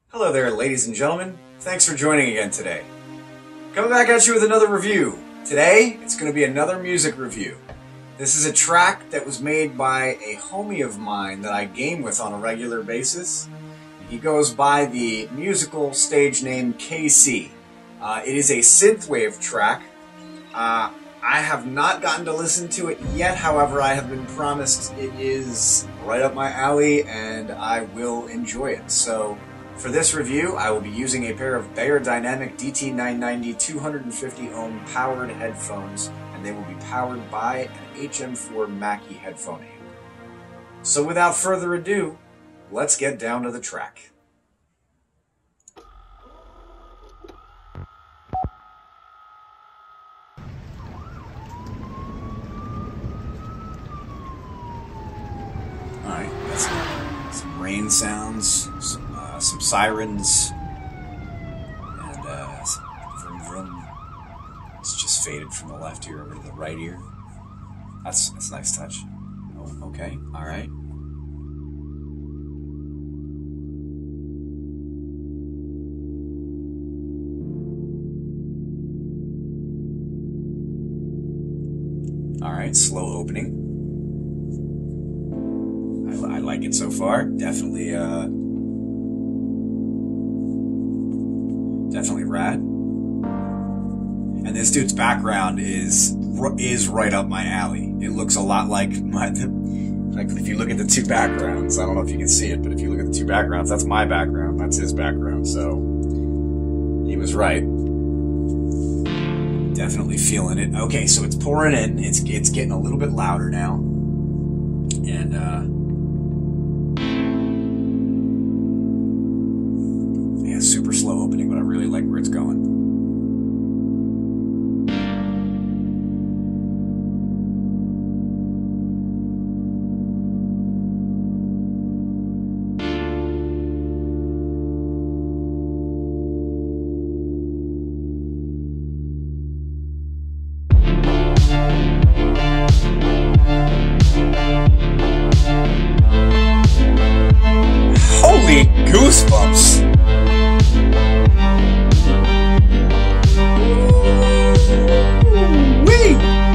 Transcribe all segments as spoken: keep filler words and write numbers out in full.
Hello there, ladies and gentlemen. Thanks for joining again today. Coming back at you with another review. Today, it's going to be another music review. This is a track that was made by a homie of mine that I game with on a regular basis. He goes by the musical stage name K C. Uh, it is a synthwave track. Uh, I have not gotten to listen to it yet, however, I have been promised it is right up my alley and I will enjoy it. So, for this review, I will be using a pair of Beyerdynamic D T nine ninety two hundred fifty ohm powered headphones, and they will be powered by an H M four Mackie headphone amp. So without further ado, let's get down to the track. Alright, that's some, some rain sounds, some, uh, some sirens, and uh, some vroom vroom. It's just faded from the left ear over to the right ear. That's, that's a nice touch. Oh, okay, alright. Alright, slow opening. I, I like it so far. Definitely, uh... definitely rad. And this dude's background is is right up my alley. It looks a lot like my... Like, if you look at the two backgrounds, I don't know if you can see it, but if you look at the two backgrounds, that's my background, that's his background, so... He was right. Definitely feeling it. Okay, so it's pouring in. It's it's getting a little bit louder now. And, uh... yeah, super slow opening, but I really like where it's going. Holy goosebumps! Wee!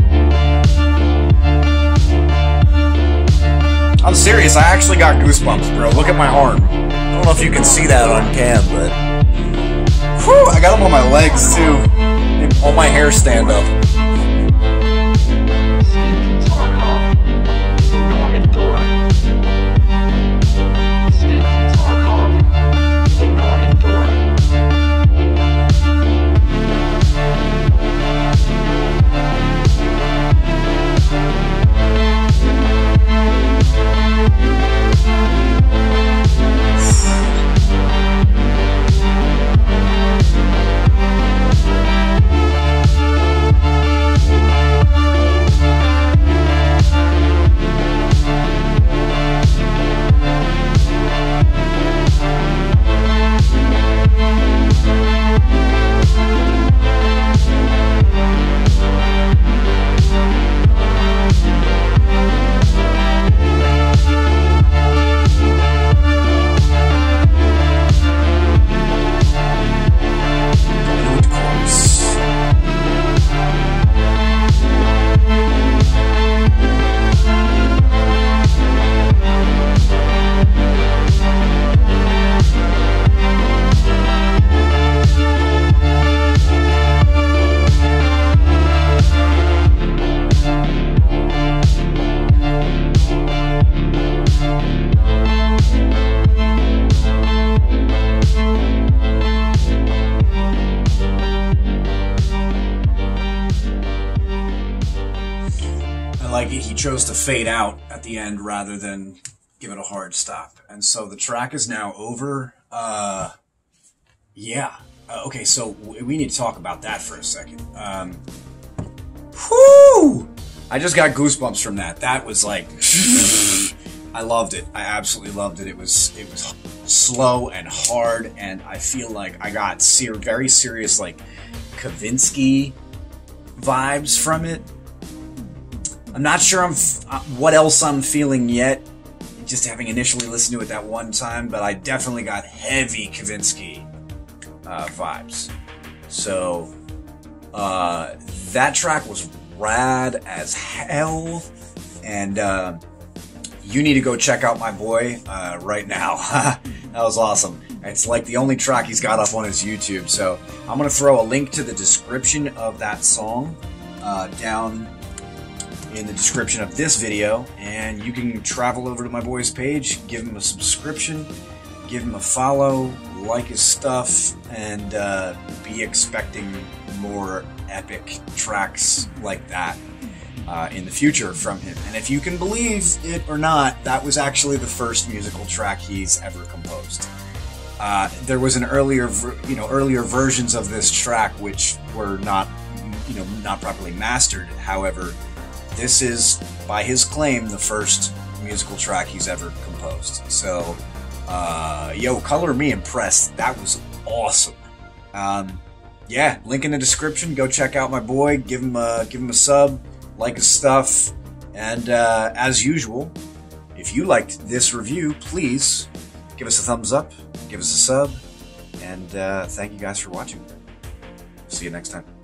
I'm serious, I actually got goosebumps, bro. Look at my arm. I don't know if you can see that on cam, but... Whew, I got them on my legs, too. Made all my hair stand up. Like it, he chose to fade out at the end rather than give it a hard stop. And so the track is now over. Uh, yeah. Uh, okay, so we need to talk about that for a second. Um, whoo! I just got goosebumps from that. That was like... I loved it. I absolutely loved it. It was it was slow and hard, and I feel like I got ser very serious, like, Kavinsky vibes from it. I'm not sure I'm f what else I'm feeling yet, just having initially listened to it that one time, but I definitely got heavy Kavinsky uh, vibes. So uh, that track was rad as hell, and uh, you need to go check out my boy uh, right now. That was awesome. It's like the only track he's got up on his YouTube. So I'm going to throw a link to the description of that song uh, down in the description of this video, and you can travel over to my boy's page, give him a subscription, give him a follow, like his stuff, and uh, be expecting more epic tracks like that uh, in the future from him. And if you can believe it or not, that was actually the first musical track he's ever composed. Uh, there was an earlier, you know, earlier versions of this track which were not, you know, not properly mastered. However, this is, by his claim, the first musical track he's ever composed. So, uh, yo, color me impressed. That was awesome. Um, yeah, link in the description. Go check out my boy. Give him a give him a sub. Like his stuff. And uh, as usual, if you liked this review, please give us a thumbs up. Give us a sub. And uh, thank you guys for watching. See you next time.